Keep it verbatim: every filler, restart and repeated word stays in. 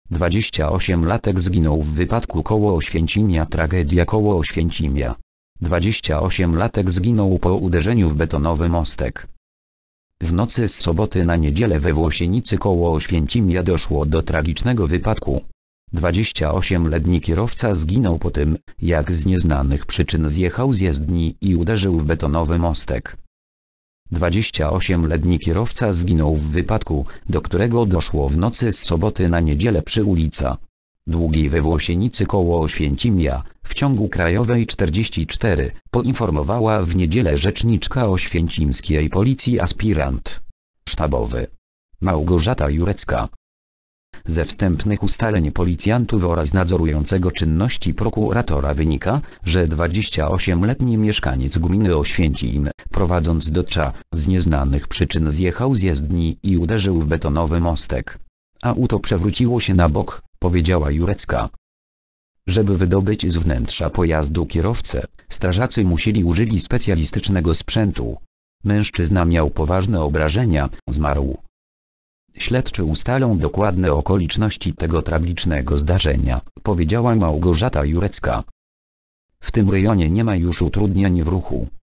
dwudziestoośmiolatek zginął w wypadku koło Oświęcimia. Tragedia koło Oświęcimia. dwudziestoośmiolatek zginął po uderzeniu w betonowy mostek. W nocy z soboty na niedzielę we Włosienicy koło Oświęcimia doszło do tragicznego wypadku. dwudziestoośmioletni kierowca zginął po tym, jak z nieznanych przyczyn zjechał z jezdni i uderzył w betonowy mostek. dwudziestoośmioletni kierowca zginął w wypadku, do którego doszło w nocy z soboty na niedzielę przy ulica Długiej we Włosienicy koło Oświęcimia, w ciągu krajowej czterdzieści cztery, poinformowała w niedzielę rzeczniczka oświęcimskiej policji aspirant sztabowy Małgorzata Jurecka. Ze wstępnych ustaleń policjantów oraz nadzorującego czynności prokuratora wynika, że dwudziestoośmioletni mieszkaniec gminy Oświęcim, prowadząc do Cza, z nieznanych przyczyn zjechał z jezdni i uderzył w betonowy mostek. Auto przewróciło się na bok, powiedziała Jurecka. Żeby wydobyć z wnętrza pojazdu kierowcę, strażacy musieli użyli specjalistycznego sprzętu. Mężczyzna miał poważne obrażenia, zmarł. Śledczy ustalą dokładne okoliczności tego tragicznego zdarzenia, powiedziała Małgorzata Jurecka. W tym rejonie nie ma już utrudnień w ruchu.